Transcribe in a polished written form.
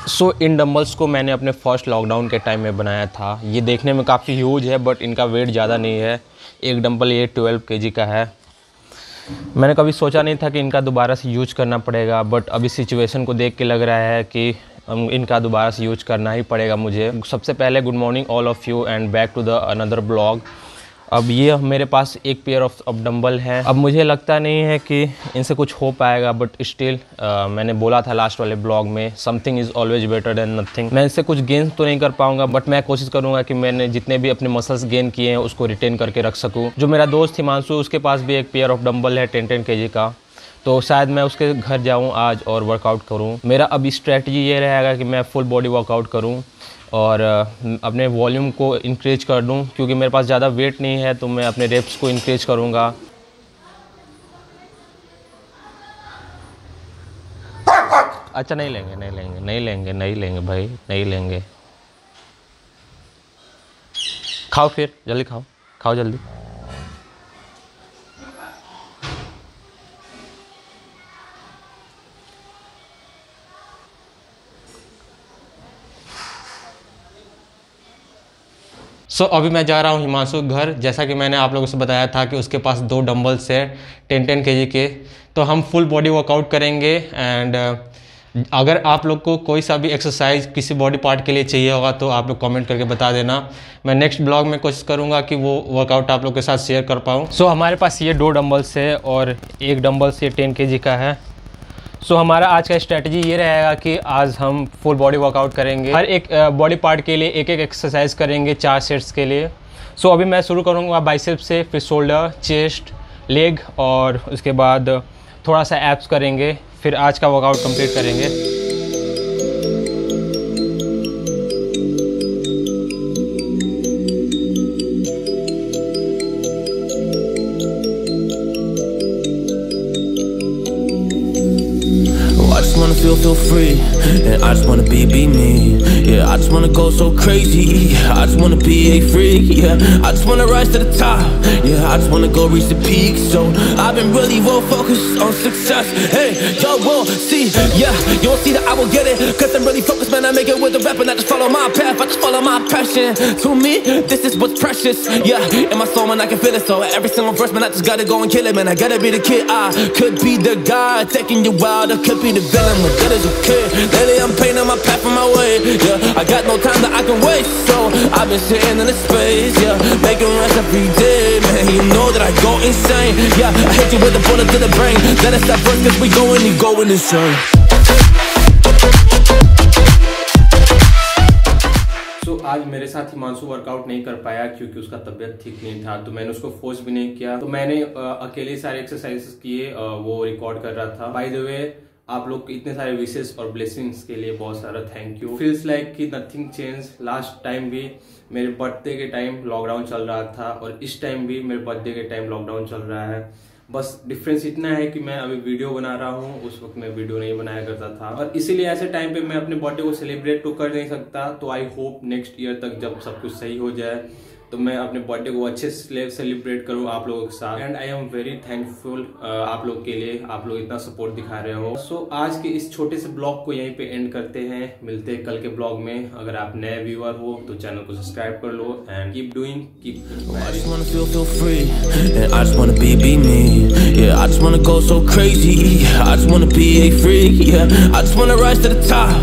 इन dumbbells को मैंने अपने फर्स्ट लॉकडाउन के टाइम में बनाया था। ये देखने में काफ़ी ह्यूज है बट इनका वेट ज़्यादा नहीं है। एक डंबल ये 12 kg का है। मैंने कभी सोचा नहीं था कि इनका दोबारा से यूज करना पड़ेगा, बट अभी सिचुएशन को देख के लग रहा है कि इनका दोबारा से यूज करना ही पड़ेगा मुझे। सबसे पहले good morning all of you and back to the another blog. अब ये मेरे पास एक पेयर ऑफ डंबल है। अब मुझे लगता नहीं है कि इनसे कुछ हो पाएगा, बट स्टिल मैंने बोला था लास्ट वाले ब्लॉग में, something is always better than nothing. मैं इनसे कुछ गेन तो नहीं कर पाऊंगा, बट मैं कोशिश करूंगा कि मैंने जितने भी अपने मसल्स गेन किए हैं उसको रिटेन करके रख सकूं। जो मेरा दोस्त हिमांशु, उसके पास भी एक पेयर ऑफ डंबल है 10 kg का, तो शायद मैं उसके घर जाऊँ आज और वर्कआउट करूँ। मेरा अब स्ट्रैटेजी ये रहेगा कि मैं फुल बॉडी वर्कआउट करूँ और अपने वॉल्यूम को इंक्रीज कर दूं, क्योंकि मेरे पास ज़्यादा वेट नहीं है तो मैं अपने रेप्स को इंक्रीज करूंगा। अच्छा नहीं लेंगे भाई, नहीं लेंगे। खाओ फिर, जल्दी खाओ जल्दी। अभी मैं जा रहा हूँ हिमांशु के घर। जैसा कि मैंने आप लोगों से बताया था कि उसके पास 2 डंबल्स है 10 kg के, तो हम फुल बॉडी वर्कआउट करेंगे। एंड अगर आप लोग को कोई सा भी एक्सरसाइज किसी बॉडी पार्ट के लिए चाहिए होगा तो आप लोग कमेंट करके बता देना। मैं नेक्स्ट ब्लॉग में कोशिश करूँगा कि वो वर्कआउट आप लोग के साथ शेयर कर पाऊँ। हमारे पास ये 2 डंबल्स है और एक डंबल्स ये 10 kg का है। हमारा आज का स्ट्रैटेजी ये रहेगा कि आज हम फुल बॉडी वर्कआउट करेंगे। हर एक बॉडी पार्ट के लिए एक एक्सरसाइज करेंगे 4 सेट्स के लिए। अभी मैं शुरू करूँगा बाइसेप्स से, फिर शोल्डर, चेस्ट, लेग और उसके बाद थोड़ा सा एब्स करेंगे। फिर आज का वर्कआउट कंप्लीट करेंगे। Feel free, and I just wanna be me. Yeah, I just wanna go so crazy. I just wanna be a freak. Yeah, I just wanna rise to the top. Yeah, I just wanna go reach the peak. So I've been really well focused on success. Hey, y'all will see. Yeah, you won't see that I will get it. Cause I'm really focused, man. I make it with the rap and I just follow my path. I just follow my passion. To me, this is what's precious. Yeah, in my soul, man, I can feel it. So every single verse, man, I just gotta go and kill it, man. I gotta be the kid. I could be the guy taking you wild. I could be the villain. That is okay. Lately I'm painting my path on my way. Yeah, I got no time that I can waste. So I've been sitting in the space. Yeah, making runs every day. Man, you know that I go insane. Yeah, I hit you with a bullet to the brain. Let us stop first cause we going, you going insane. आज मेरे साथ Himanshu workout नहीं कर पाया क्योंकि उसका तबीयत ठीक नहीं था, तो मैंने उसको फोर्स भी नहीं किया। तो मैंने अकेले सारे एक्सरसाइजेस किए, वो रिकॉर्ड कर रहा था। बाय द वे, आप लोग इतने सारे विशेष और ब्लेसिंग्स के लिए बहुत सारा थैंक यू। फील्स लाइक कि नथिंग चेंज। लास्ट टाइम भी मेरे बर्थडे के टाइम लॉकडाउन चल रहा था और इस टाइम भी मेरे बर्थडे के टाइम लॉकडाउन चल रहा है। बस डिफरेंस इतना है कि मैं अभी वीडियो बना रहा हूँ, उस वक्त मैं वीडियो नहीं बनाया करता था, और इसीलिए ऐसे टाइम पे मैं अपने बर्थडे को सेलिब्रेट तो कर नहीं सकता। तो आई होप नेक्स्ट ईयर तक जब सब कुछ सही हो जाए तो मैं अपने बर्थडे को अच्छे से सेलिब्रेट करूँ आप लोगों के साथ। And I am very thankful आप लोग के लिए, आप लोग इतना सपोर्ट दिखा रहे हो। आज के इस छोटे से ब्लॉग को यहीं पे एंड करते हैं। मिलते हैं कल के ब्लॉग में। अगर आप नए व्यूअर हो तो चैनल को सब्सक्राइब कर लो and keep doing, keep I just wanna feel free, and I just wanna be me. Yeah, I just wanna go so crazy. I just wanna be a freak. Yeah, I just wanna rise to the top.